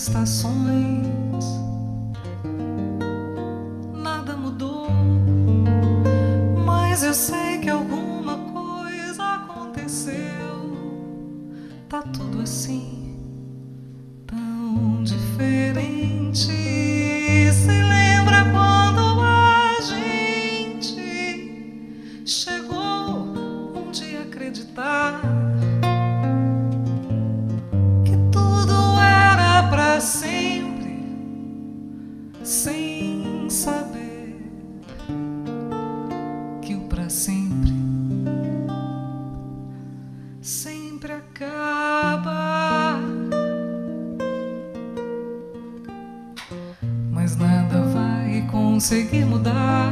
estações, nada mudou, mas eu sei que alguma coisa aconteceu. Tá tudo assim, tão diferente. Se lembra quando a gente chegou um dia a acreditar que tudo era pra sempre, sem saber que o pra sempre sempre acaba. Mas nada vai conseguir mudar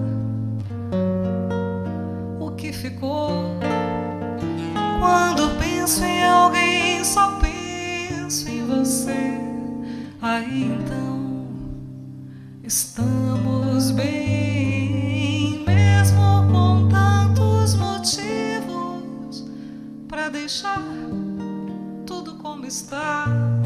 o que ficou. Quando penso em alguém, só penso em você. Aí então estamos bem, mesmo com tantos motivos pra deixar tudo como está.